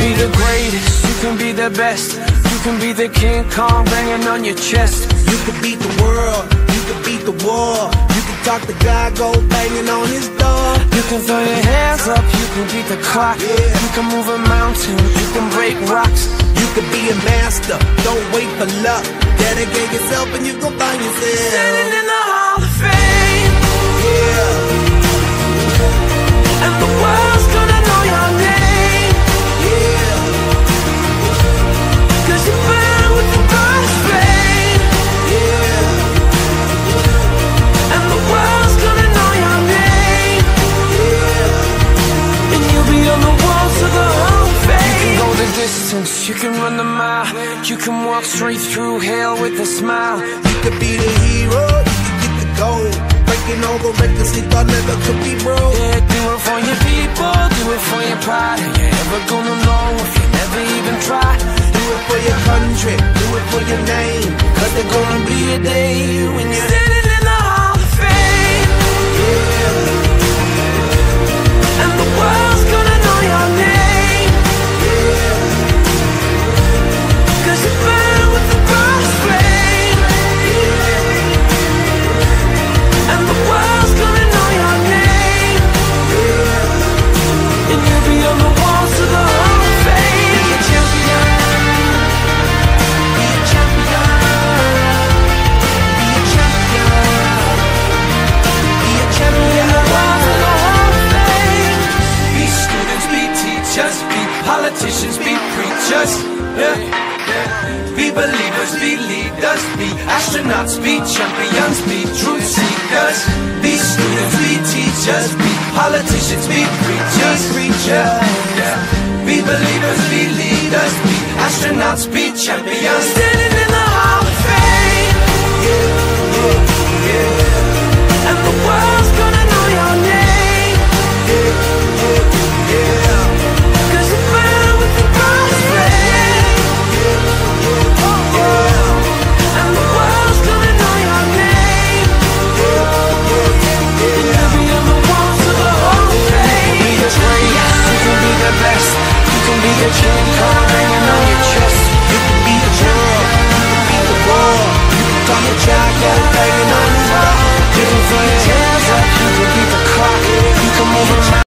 be the greatest, you can be the best. You can be the King Kong banging on your chest. You can beat the world, you can beat the war. You can talk to God, go banging on his door. You can throw your hands up, you can beat the clock. You can move a mountain, you can break rocks. You can be a master, don't wait for luck. Dedicate yourself and you gon' find yourself standing in the Hall of Fame. Yeah. And the world's gonna know your name. Yeah. Cause you burn with the brightest flame. Yeah. And the world's gonna know your name. Yeah. And you'll be on the walls of the Hall of Fame. You can go the distance, you can run the mile. You can walk straight through hell with a smile. You could be the hero, you can get the gold. Breaking all the records he thought never could be broke. Yeah, do it for your people, do it for your pride. Are you ever gonna know if you never even try? Do it for your country, do it for your name. Cause there's gonna be a day when you're standing in the Hall of Fame. Yeah. And the world's gonna know your name. Yeah. Cause you burn with the brightest flame. Yeah. And the world's gonna know your name. Yeah. And you'll be on the walls of the Hall of Fame. Be a champion. Be a champion. Be a champion. Be a champion. The walls of the Hall of Fame. Be students, be teachers, be politicians, be preachers. Yeah. Be believers, be leaders, be astronauts, be champions, be truth seekers. Be students, be teachers, be politicians, be preachers, yeah. Be believers, be leaders, be astronauts, be champions.